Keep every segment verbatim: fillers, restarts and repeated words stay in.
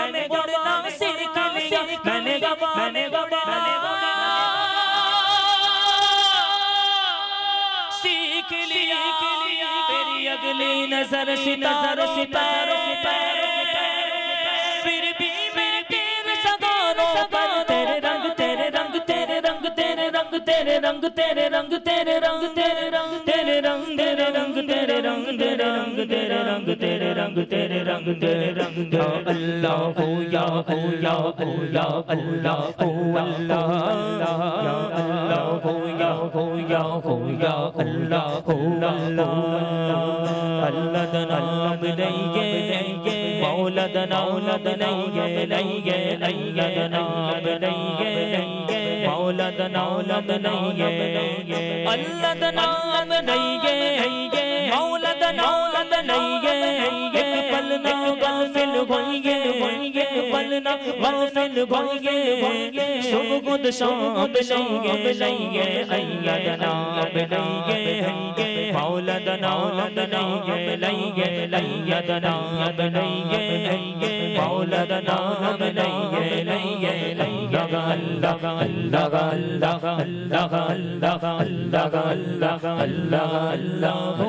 में उड़ना सीख लिया, मैंने गवा मैंने गवा सीख लिया, तेरी अगली नजर सितारों पर, फिर भी मैं तेरे सगारों पर, तेरे रंग तेरे रंग तेरे रंग तेरे रंग तेरे रंग तेरे रंग तेरे रंग तेरे रंग तेरे रंग तेरे रंग तेरे रंग तेरे रंग तेरे रंग तेरे रंग तेरे रंग तेरे रंग या अल्लाह हो या अल्लाह हो या अल्लाह हो अल्लाह या अल्लाह हो या हो या हो या अल्लाह हो अल्लाह अल्लाह दा नाम लइए मौला दा नाम लइए लइए अल्लाह दा नाम लइए मौला दा नाम लइए अल्लाह दा नाम लइए मौला दा नाम लइए एक पल ना गाफिल होइए एक पल ना गाफिल होइए सब खुद शाम लइए लइए अल्लाह दा नाम लइए मौला दा नाम लइए लइए अल्लाह दा नाम लइए मौला दा नाम लइए लइए अल्लाह अल्लाह अल्लाह अल्लाह अल्लाह अल्लाह अल्लाह अल्लाह अल्लाह अल्लाह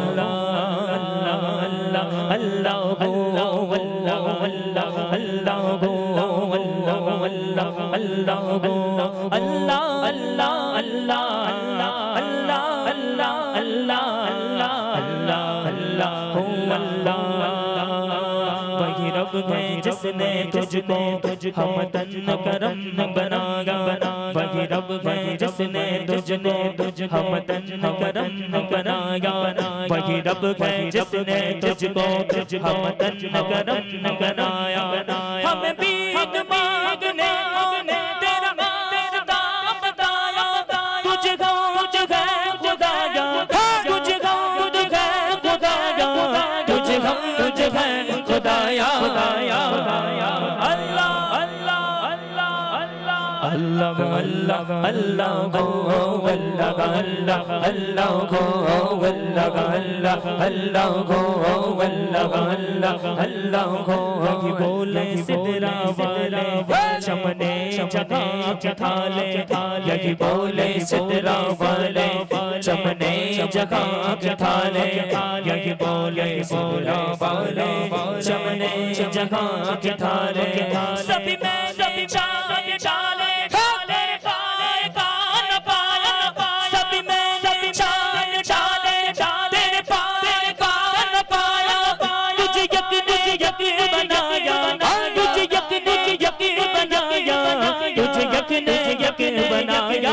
अल्लाह अल्लाह हो अल्लाह अल्लाह अल्लाह हो अल्लाह अल्लाह अल्लाह हो अल्लाह अल्लाह अल्लाह अल्लाह अल्लाह अल्लाह अल्लाह अल्लाह हो अल्लाह वही रब है जिसने तुझको हम तन करम बनाया, वही रब है जिसने तुझको हम तन करम बनाया, वही रब है जिसने तुझको हम तन करम बनाया, हमें भीख मांगने तेरा रास्ता बताया, तुझे तुझे खुदाया तुझे तुझे खुदाया तुझे तुझे खुदाया खुदाया अल्लाह अल्लाह अल्लाह अल्लाह अल्लाह अल्लाह गो अल्लाह अल्लाह अल्लाह गो अल्लाह अल्लाह अल्लाह गो अल्लाह अल्लाह अल्लाह गो ये बोले सिदरा वाले चमने चमने थाले ये बोले सिदरा वाले चमने जगह के थाले ये बोले सिदरा वाले चमने जगह के थाले सभी में सभी चांद डाले डाले पाए कान पाया सभी में सभी चांद डाले डाले पाए कान पाया तुझे यकीन यकीन बनाया तुझे यकीन यकीन बनाया तुझे यकीन यकीन बनाया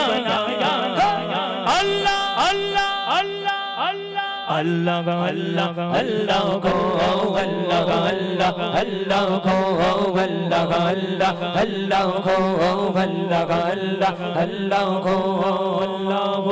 अल्लाह अल्लाह अल्लाह अल्लाह अल्लाह अल्लाह को अल्लाह अल्लाह अल्लाह को अल्लाह अल्लाह अल्लाह को अल्लाह अल्लाह अल्लाह को अल्लाह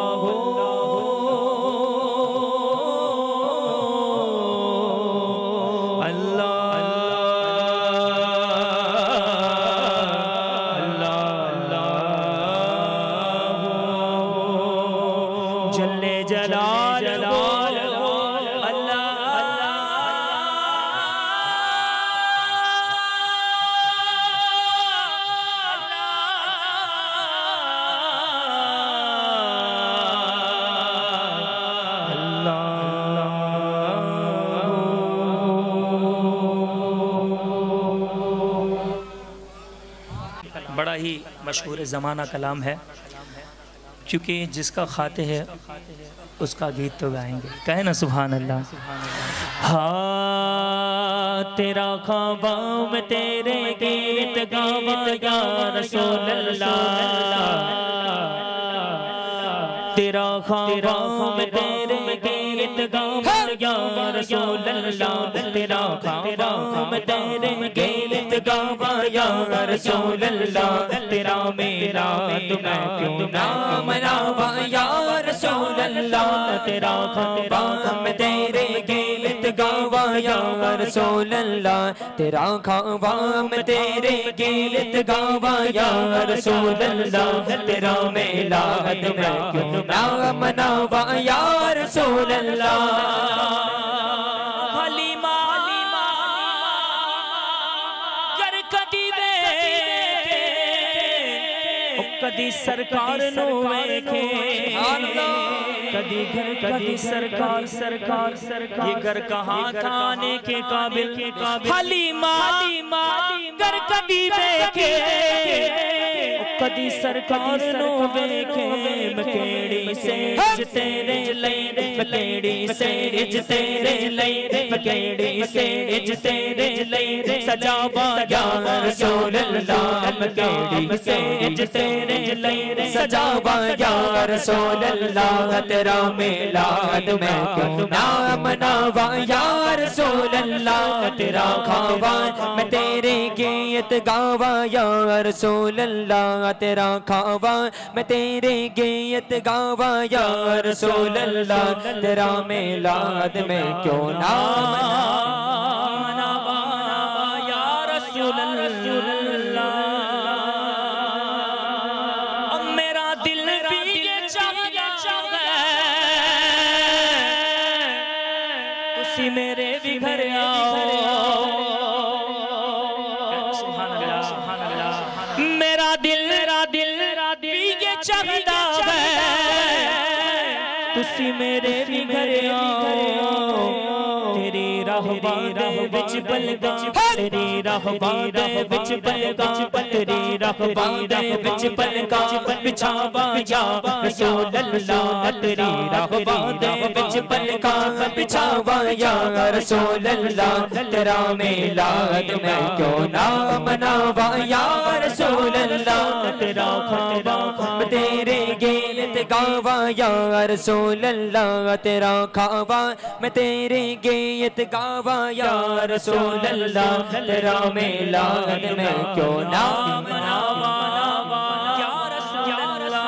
बड़ा ही मशहूर ज़माना कलाम है, क्योंकि जिसका खाते है उसका गीत तो गाएंगे, कहे ना सुभान अल्लाह। हाँ तेरा ख्वाबा में तेरे गीत गावा या रसूल अल्लाह, तेरा ख्वाबा में तेरे गीत गावा या रसूल अल्लाह, तेरा ख्वाबा में तेरे गीत गावा या रसूल अल्लाह, तेरा मेरा तुम्हें क्यों ना मनावा या रसूल अल्लाह, तेरा ख्वाबा में तेरे गीत गावा या रसूल अल्लाह, तेरा ख्वाबा में तेरे गीत गावा या रसूल अल्लाह, तेरा मेरा तुम्हें क्यों ना मनावा या रसूल अल्लाह। कदी वेखे कदी सरकार नु वेखे कदी घर कदी सरकार सरकार सरकार ये घर कहाँ खाने के काबिल हलीमा घर कदी वेखे कदी सरकार नु वेखे मकेड़ी सेज तेरे लई मकेड़ी सेज तेरे लई मकेड़ी सेज तेरे लई सजावा या रसूल अल्लाह मकेड़ी सेज तेरे लई सजावा या रसूल अल्लाह तेरा मिलाद मैं क्यों ना मनावा या रसूल अल्लाह तेरा खावा मैं तेरे गीत गावा या रसूल अल्लाह तेरा खावा मैं तेरे गीत गावा या रसूल अल्लाह तेरा मिलाद में क्यों ना मनावा या रसूल अल्लाह अब मेरा दिल भी ये चाहता उसी मेरे भी घर आओ मेरा दिल चाहता है तुसी मेरे भी घर आओ तेरी रहबा दे विच बलगा तेरी रहबा दे विच बलगा तेरी रहबा दे विच बलगा बिछावा या रसूल अल्लाह तेरी रहबा दे विच बलगा बिछावा या रसूल अल्लाह तेरा मिलाद मैं क्यों ना मनावा या रसूल अल्लाह तेरा खावा तेरे गीत गावा या रसूल अल्लाह तेरा खावा मैं तेरे गीत गावा या रसूल अल्लाह तेरा मिलाद मैं क्यों ना मनावा या रसूल अल्लाह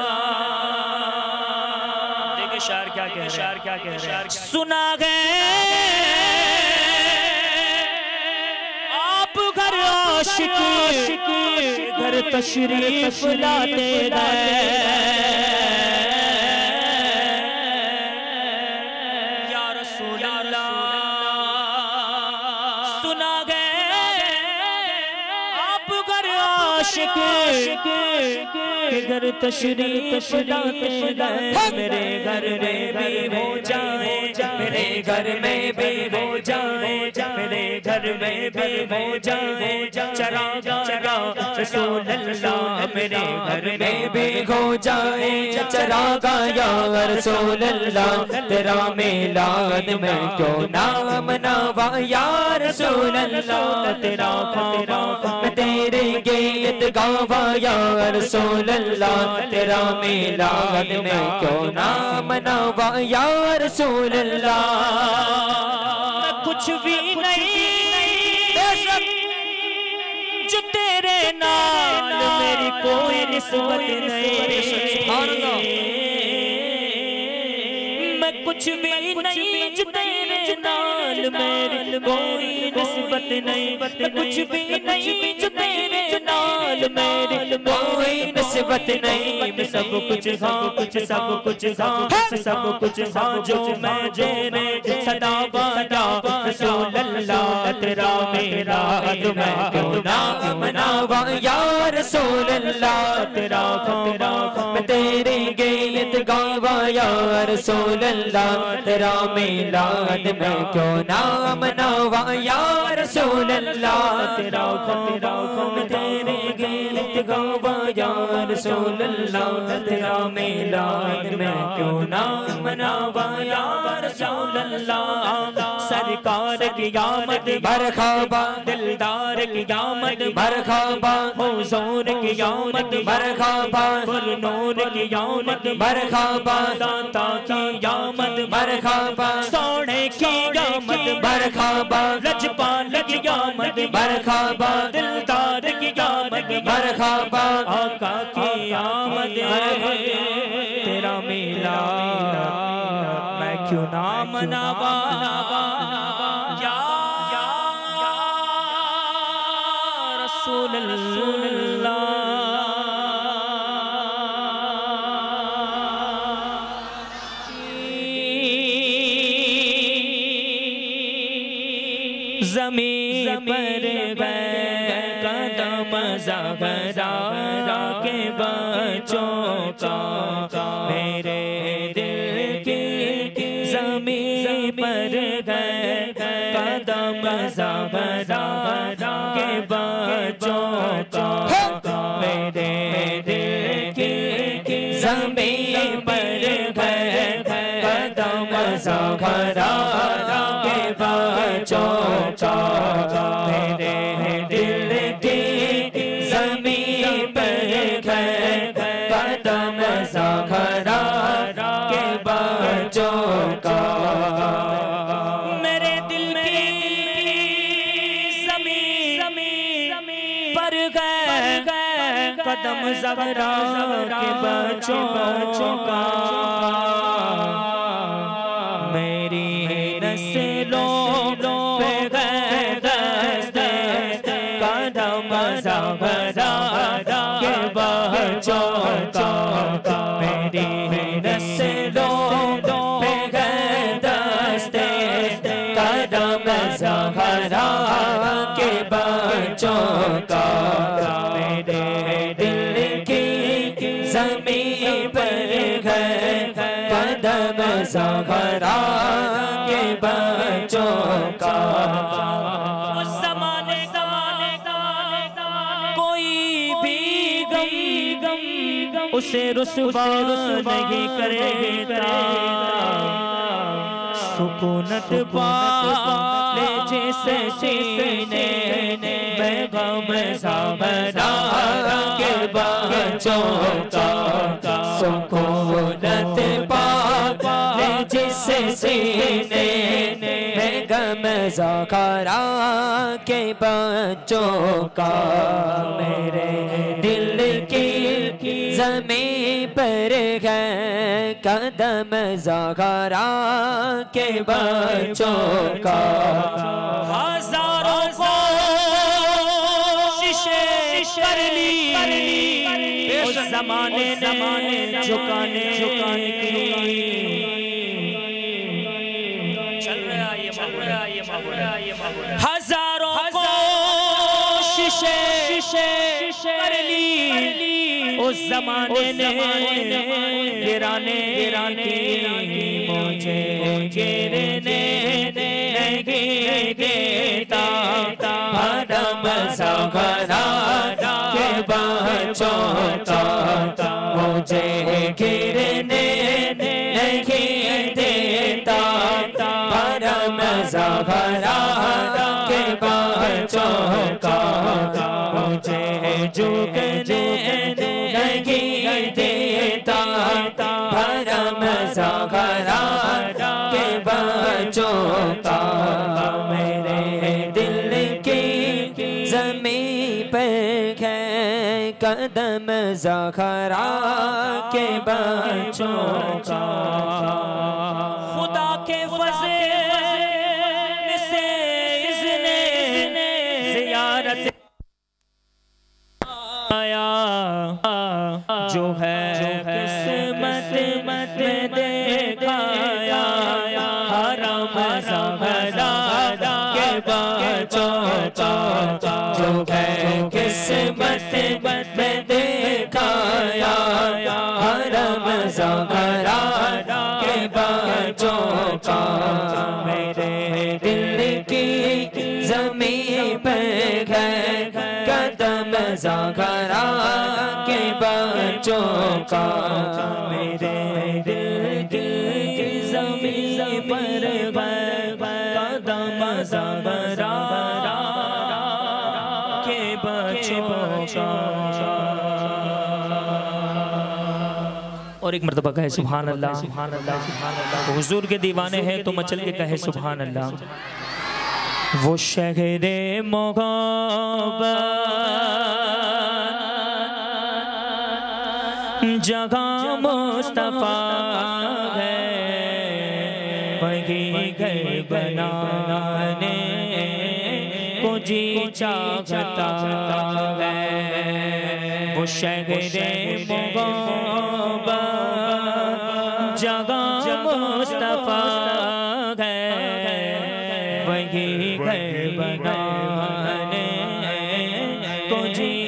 देखिए शायर क्या कह रहे हैं शायर क्या कह रहे हैं सुना गए आप घर आशिक घर तशरीफ लाते गए या रसूल अल्लाह सुना गए आप घर आशिक के घर तशरीफ लाते गए मेरे घर में भी हो जाए मेरे घर में भी हो जाए मेरे घर में भी हो जाए चरागा रसूल अल्लाह मेरे घर में भी हो जाए चरागा या रसूल अल्लाह तेरा मिलाद मैं क्यों ना मनावा या रसूल अल्लाह तेरा खावा मैं तेरे गीत गावा या रसूल अल्लाह तेरा मिलाद मैं क्यों ना मनावा या रसूल अल्लाह कुछ भी नहीं जो तेरे नाल मेरी कोई निस्बत नहीं मैं कुछ भी नहीं जो तेरे नाल मेरी कोई निस्बत नहीं मैं कुछ भी नहीं जो तेरे नाल मेरी कोई निस्बत नहीं मैं सब कुछ हाँ कुछ सब कुछ हाँ सब कुछ हाँ जो मैं तेरे सदा वादा रसूल अल्लाह तेरा मेरा मैं क्यों ना मनावा या रसूल अल्लाह तेरा खावा मैं तेरे गीत गावा या रसूल अल्लाह तेरा मिलाद मैं क्यों ना मनावा या रसूल अल्लाह तेरा खावा मैं तेरे गीत गावा या रसूल अल्लाह तेरा मिलाद मैं क्यों ना मनावा या रसूल अल्लाह सरकार की आमद मरहबा दिलदार की आमद मरहबा हुजूर की आमद मरहबा गुलनूर की आमद मरहबा दाता की आमद मरहबा सोने की आमद मरहबा रजपाल की आमद मरहबा दिलदार की आमद मरहबा आका की आमद तेरा मिलाद मैं क्यों ना मनावा या रसूल अल्लाह ज़मीन पर गए ज़हरा के बच्चों का मेरे दिल की ज़मीं पर गए कदम ज़हरा के बच्चों का मेरे दिल की ज़मीं पर गए कदम ज़हरा के बच्चों का मेरे दिल की ज़मीं पर गए कदम ज़हरा के बच्चों का मेरे दिल की ज़मीं पर गए कदम ज़हरा के बच्चों का मेरी नस्लों पे गए दस्ते कदम ज़हरा के बच्चों का मेरी नस्लों पे गए दस्ते कदम ज़हरा के बच्चों का मेरे दिल की ज़मीं पर गए कदम ज़हरा के बच्चों का उस ज़माने का कोई भी गम उसे रुसवा नहीं करेगा सुकूनत पा ले जिसे सीने में गम ज़हरा के बच्चों का सुकूनत पा ले जिसे सीने में गम ज़हरा के बच्चों का मेरे दिल की ज़मीं पर गए कदम ज़हरा के बच्चों का हज़ारों को शीशे कर ली उस ज़माने ने झुकाने झुकाने की चल रहा ये माहौल ये माहौल ये माहौल हज़ारों को शीशे शीशे कर ली उस ज़माने ने गिराने गिराने मुझे गिरने नहीं देता कदम ज़हरा के बच्चों का मुझे गिरने नहीं देता कदम ज़हरा के बच्चों का मुझे झुकने नहीं देता कदम ज़हरा के बच्चों का मेरे दिल की ज़मीं पर है कदम ज़हरा के बच्चों का खुदा के फज़ल से इज़्ने ज़ियारत आया जो है किस्मत में देखाया हरम ज़हरा के बच्चों का जो है किस्मत में देखाया हरम ज़हरा के बच्चों का मेरे दिल की ज़मीं पर गए कदम ज़हरा के बच्चों का मेरे दिल की ज़मीं पर गए कदम ज़हरा के बच्चों का और एक मर्तबा कहे सुभान अल्लाह सुभान अल्लाह सुभान अल्लाह हुजूर के दीवाने हैं तो मचल के कहे सुभान अल्लाह वो शहरे मोहब्बत जगह मुस्तफा है वही घर बनाने को जी चाहता है वो शहरे मोहब्बत जगह मुस्तफा है वही घर बनाने को जी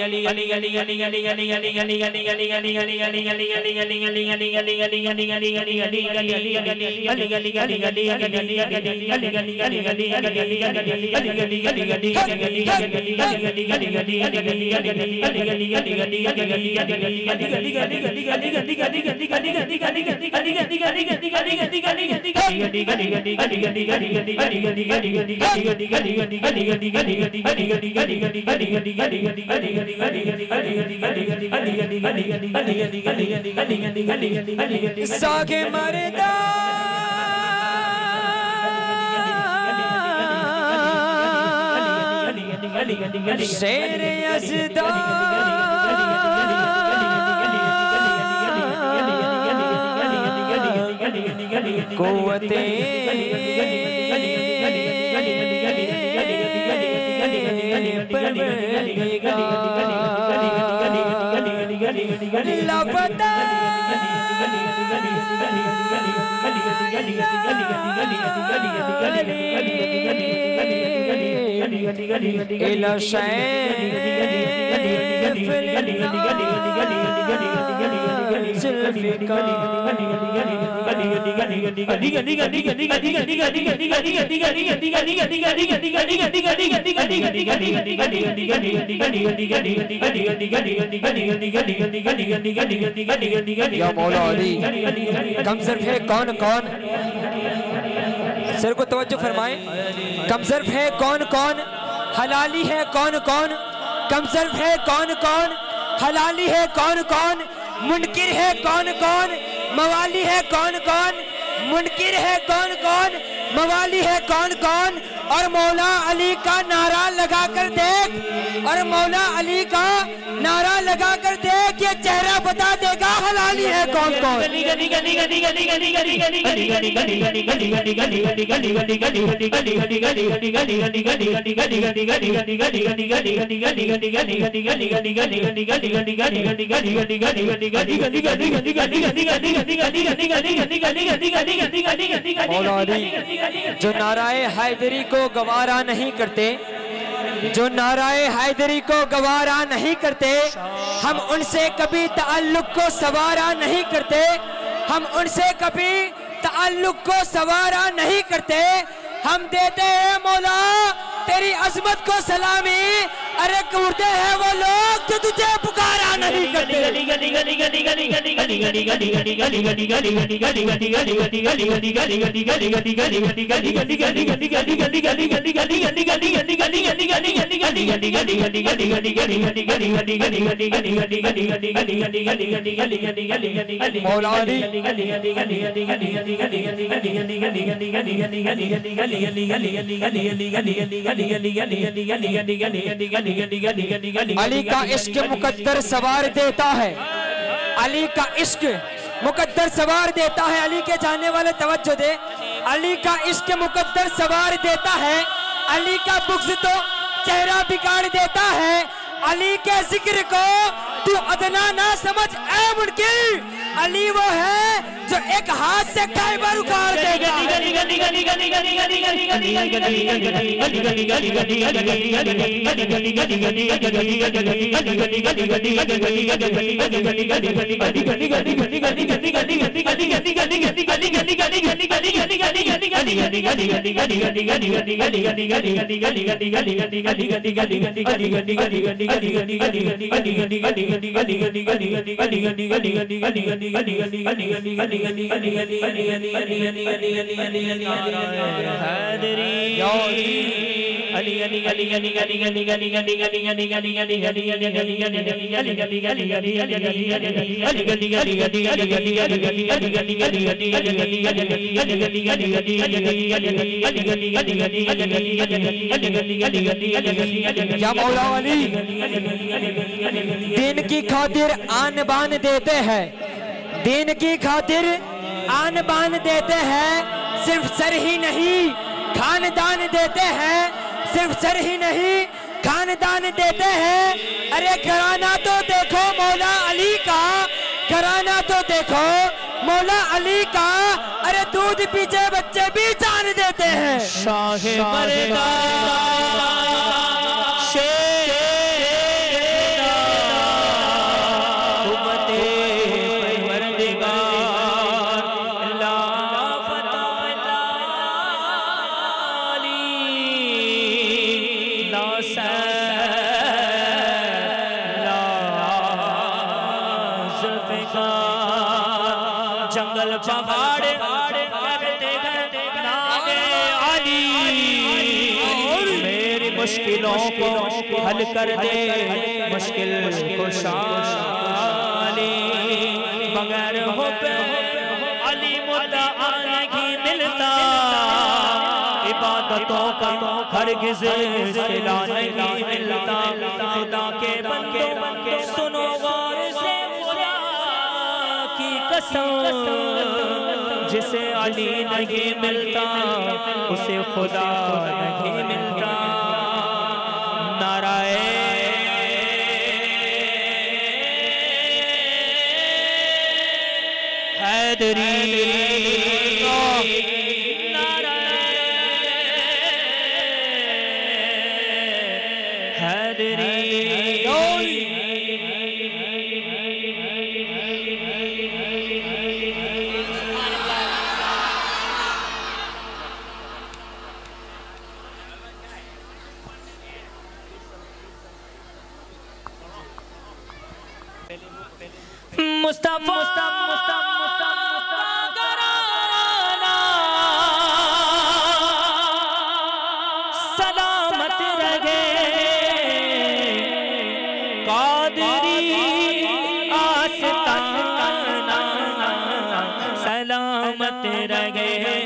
सागे मरदा शेर यज़दा कुव्वते लापता इला या मौला अली कमजर्फ है कौन कौन सर को तवज्जो फरमाएं कमजर्फ है कौन कौन हलाली है कौन कौन कमजर्फ है कौन कौन हलाली है कौन कौन मुनकिर है कौन कौन मवाली है कौन कौन मुनकिर है कौन कौन मवाली है कौन कौन और मौला अली का नारा लगा कर देख और मौला अली का नारा लगा कर देख ये चेहरा बता देगा हलाली है कौन कौन मौला अली जो नाराए हैदरी को गवारा नहीं करते जो नाराए हैदरी को गवारा नहीं करते हम उनसे कभी ताल्लुक को सवारा नहीं करते हम उनसे कभी ताल्लुक को सवारा नहीं करते हम देते हैं मौला तेरी अजमत को सलामी अरे कूदते हैं वो लोग जो तुझे पुकारा नहीं करते अली का इश्क मुकद्दर सवार देता है अली का इश्क मुकद्दर सवार देता है अली के जाने वाले तवज्जो दे अली का इश्क मुकद्दर सवार देता है अली का बुग़्ज़ तो चेहरा बिगाड़ देता है अली के जिक्र को तू अदना ना समझ ऐ मुनकिर अली वो है जो एक हाथ से खैबर उखाड़ देगा या मौला अली दीन की खातिर आन बान देते हैं दीन की खातिर आन बान देते हैं सिर्फ सर ही नहीं खानदान देते हैं सिर्फ सर ही नहीं खानदान देते हैं अरे घराना तो देखो मौला अली का घराना तो देखो मौला अली का अरे दूध पीछे बच्चे भी जान देते हैं शाहे मरदा शेरा जंगल पहाड़ करते नागे अली मेरी मुश्किलों को हल कर दे मुश्किल कुशाली बगैर हुब्बे अली मुद्दा नहीं मिलता इबादतों का हरगिज़ सिला नहीं मिलता खुदा के बंदे सुनो गौर से खुदा की कसम जिसे अली नहीं मिलता उसे खुदा नहीं मिलता नाराए हैदरी मुस्तफा सलामत रहे कादरी आस्ताना सलामत रहे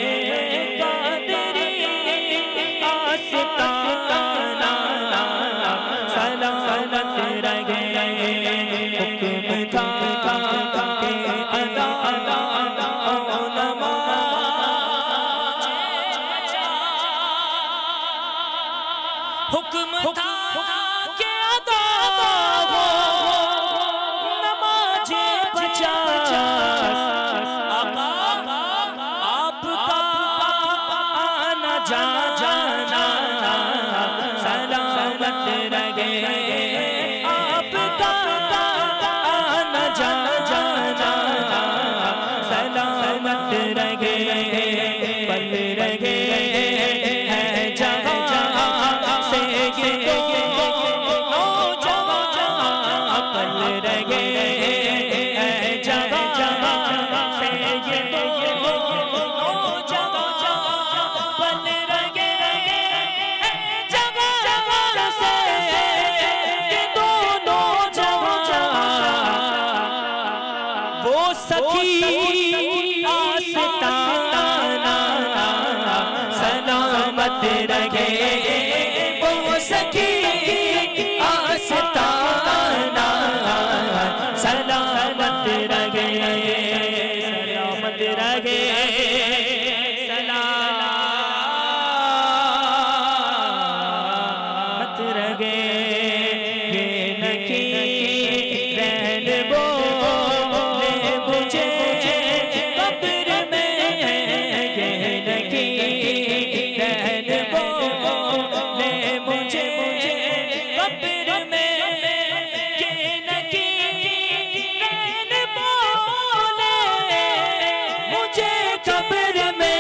कादरी आस्ताना सलामत रहे हुक्म था हुक्म था के अदा हो नमाज़े पचास आका आपका आना जाना सलामत रहे आपका आना जाना सलामत रहे पल रहे है जगह सलामत रहे वो सखी आस्ताना सलामत रहे सलामत रहे सलामत रहे ये नकी रहन बोले मुझे कब्र में ये नकी रहन बोले मुझे कब्र में ये नकी रहन बोले मुझे कब्र में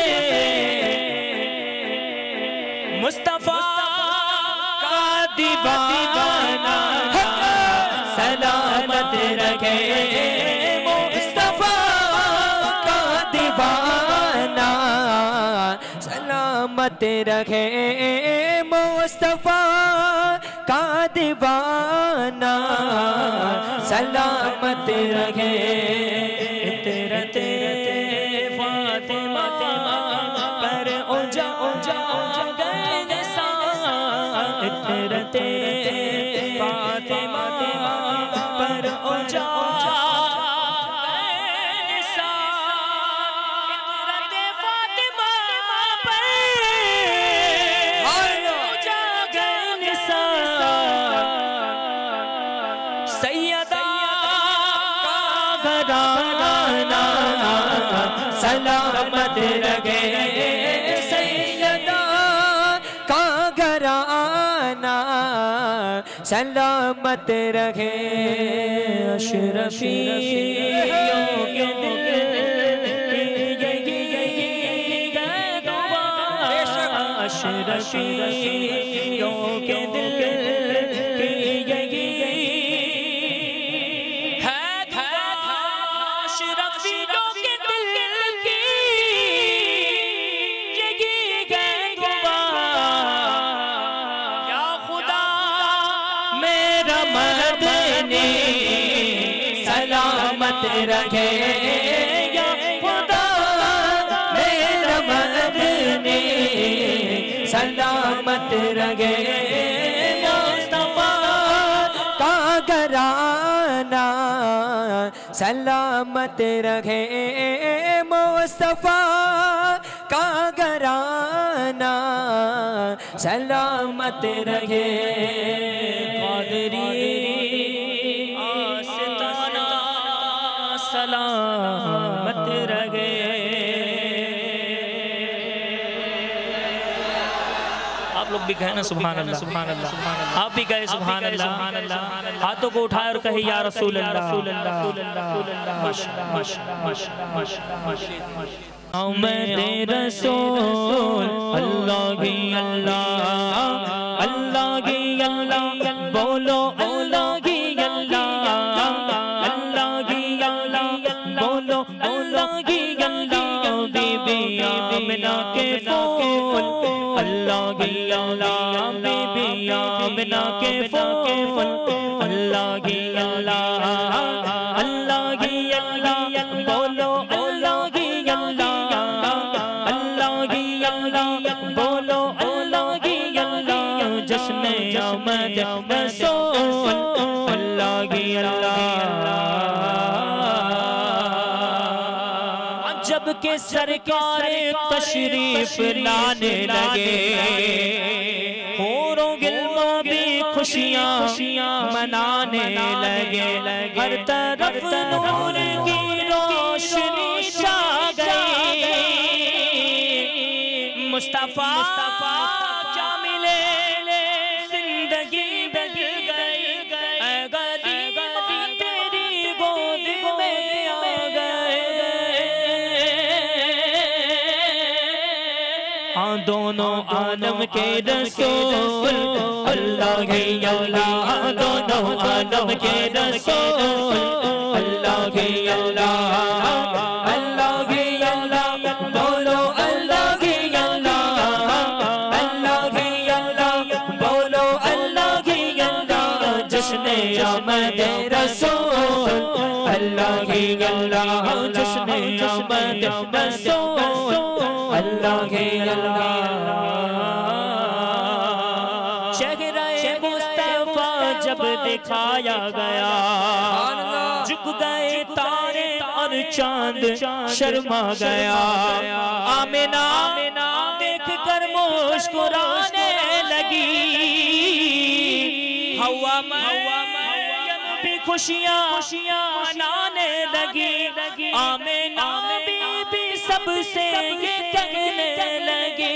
मुस्तफा का दीवाना सलामत रखे मुस्तफा का दीवाना सलामत रखे मुस्तफा का दीवाना सलामत रखे इतरते फातिमा पर उजा उजा गए सा इतरते फातिमा पर उजा गए सा इतरते फातिमा पर उजा गए सा सैयदा का घराना सलामत रहे सैयदा का घराना सलामत रहे अशरफियों के दिल अशरफियों के दिल अशरफियों के दिल मदनी सलामत रखे या खुदा मेरा मदनी सलामत रखे मुस्तफा का घराना सलामत रखे मुस्तफा का घराना सलामत रखे कादरी आस्ताना सलामत रखे आप लोग भी कहे ना सुभान अल्लाह सुभान अल्लाह आप भी कहे सुभान अल्लाह हाथों को उठाए और कहे या रसूल अल्लाह मैं रसूल अल्लाह की अल्लाह अल्लाह की अल्लाह बोलो अल्लाह की अल्लाह अल्लाह की अल्लाह बोलो अल्लाह की अल्लाह बीबी आमिना के फूल अल्लाह की अल्लाह बीबी आमिना के फूल अल्लाह की अल्लाह अल्लाह की अल्लाह बोलो अल्लाह की अल्लाह अल्लाह की अल्लाह बोलो अल्लाह की अल्लाह जश्न आमद रसूल अल्लाह की अल्लाह जब के सरकार तशरीफ लाने लगे होरों गिल्मा भी खुशियां मनाने लगे हर तरफ नूर की रोशनी छा गई मुस्तफा क्या मिले जिंदगी बदल गई ऐ गरीब तेरी गोद में आ गए हाँ दोनों आलम के रसूल अल्लाह के अल्लाह दोनों आलम के रसूल अल्लाह के अल्लाह अल्लाह के अल्लाह बोलो अल्लाह के अल्लाह अल्लाह के अल्लाह बोलो अल्लाह के अल्लाह जश्न आमद रसूल अल्लाह के अल्लाह जश्न आमद रसूल अल्लाह के अल्लाह जब दिखाया गया झुक गए तारे और चांद शर्मा गया आमिना देख कर मुस्कुराने लगी हवा मरियम भी खुशियां मनाने लगी आमिना बीबी सबसे ये कहने लगी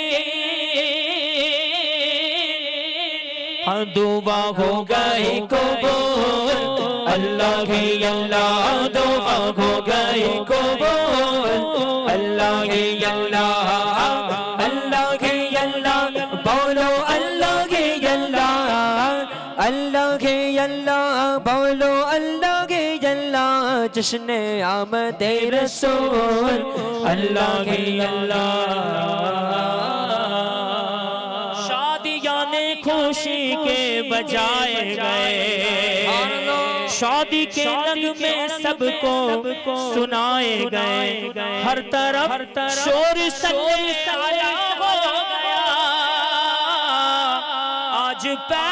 हाँ दुआ हो गई कबूल अल्लाह की अल्लाह दुआ हो गई कबूल अल्लाह की अल्लाह अल्लाह की अल्लाह बोलो अल्लाह की अल्लाह अल्लाह की अल्लाह बोलो अल्लाह की अल्लाह जश्न आमद रसूल अल्लाह की अल्लाह खुशी के बजाए गए शादी के नगमे सबको सुनाए गए हर तरफ शोर सल्लल्लाहु हो गया आज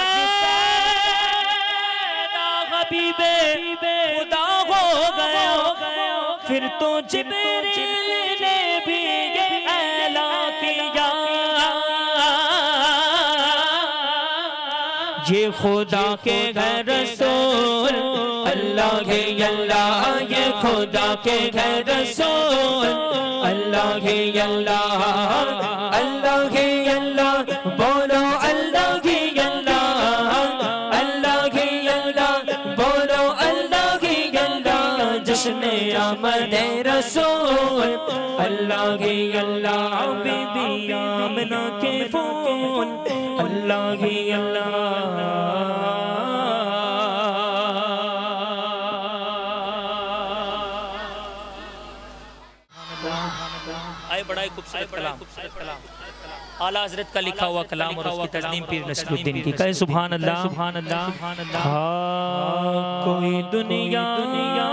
पैदा हबीबे खुदा हो गया फिर तो जिब्रील ने भी ये ऐलान किया ये खुदा के घर रसूल अल्लाह के अल्लाह ये खुदा के घर रसूल अल्लाह के अल्लाह अल्लाह के अल्लाह बोलो अल्लाह के अल्लाह अल्लाह के अल्लाह बोलो अल्लाह के अल्लाह जश्न आमद रसूल अल्लाह के अल्लाह बीबी आमिना के फूल अल्लाह की अल्लाह आए बड़ा खूबसूरत कलाम आला हजरत का लिखा हुआ कलाम और उसकी तस्नीम पीर नसरुद्दीन की। कहे सुभान अल्लाह सुभान अल्लाह सुभान अल्लाह। कोई दुनिया दुनिया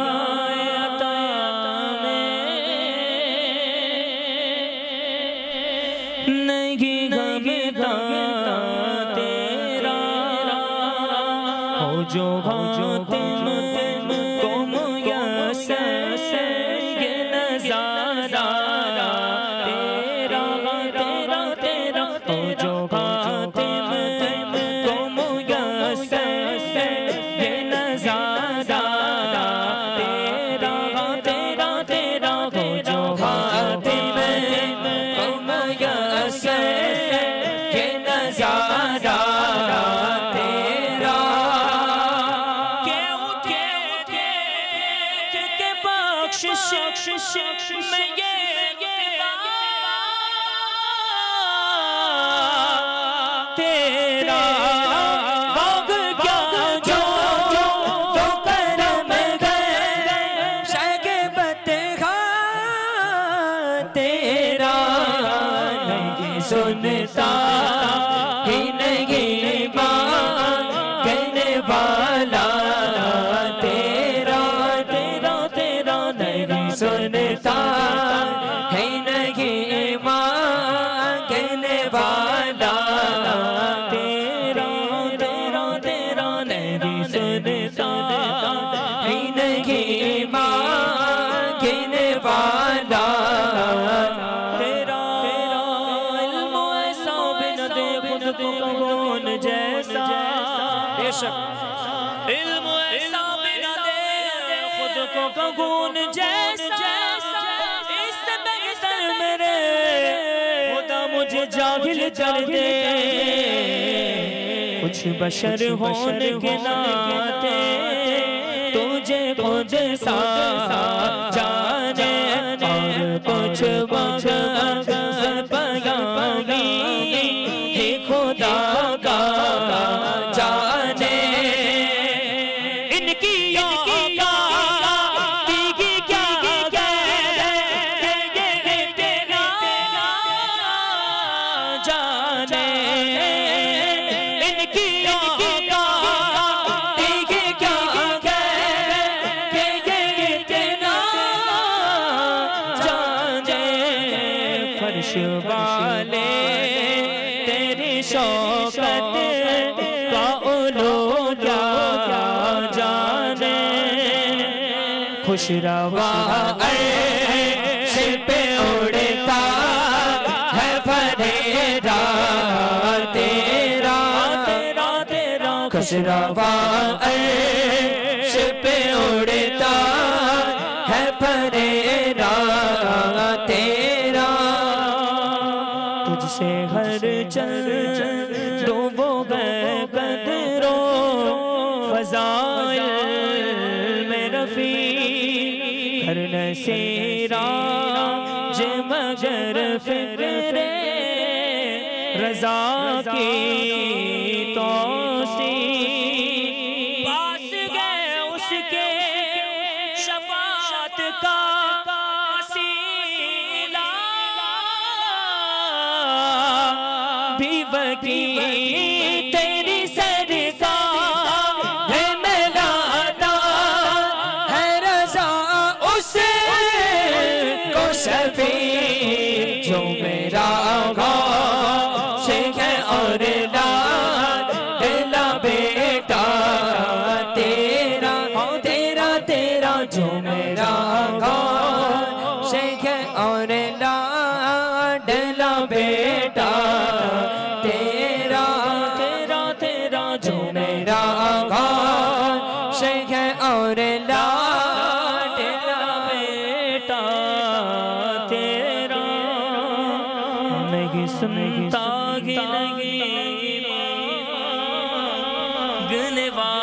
नहीं गमता तेरा हो जो हातिम को मुयस्सर ये नज़ारा तेरा तेरा तेरा हो जो हातिम को मुयस्सर ये नज़ारा तेरा तेरा तेरा हो जो हातिम को मुयस्सर ये नज़ारा तेरा के उठे के बख्शिश में ये तेरा बाग क्या जो तो करम गए शगबत खा तेरा नहीं सुनता ही नहीं मांगने वाला तेरा तेरा तेरा नहीं सुनता है नहीं मांगने वाला तेरा तेरा तेरा नहीं सुनता है नहीं मांगने वाला तेरा इल्म ऐसा बिन दे खुद को कौन जैसा बेशक इल्म ऐसा बिन दे खुद को कौन जैसा इससे बेहतर मेरे खुदा मुझे जाहिल कर दे कुछ बशर होने के नाते तुझे खुद सा जाने और कुछ वक्त बयानी ही खुदा का जाने इनकी वाले तेरी शौकत का उलो क्या जाने खुश रवा सिर पे उड़ता है फरेरा तेरा तेरा तेरा खुश रवा सिर पे उड़ता है फरेरा तेरा तुझसे हर चल डूबो गए कदरो फजाइल में रफी हर नसीरा जे मगर फिक्रे रजा की तौसी पास गए उसके शफाअत का वसीला भी वकी तेरी सरकार है मिलाता है रजा उसे को शफी जो मेरा गौसे है और लाडला बेटा तेरा तेरा तेरा जो मेरा गौसे है और लाडला बेटा तेरा तेरा तेरा जो मेरा गौसे है और लाडला बेटा तेरा नहीं सुनता ही नहीं गने वाला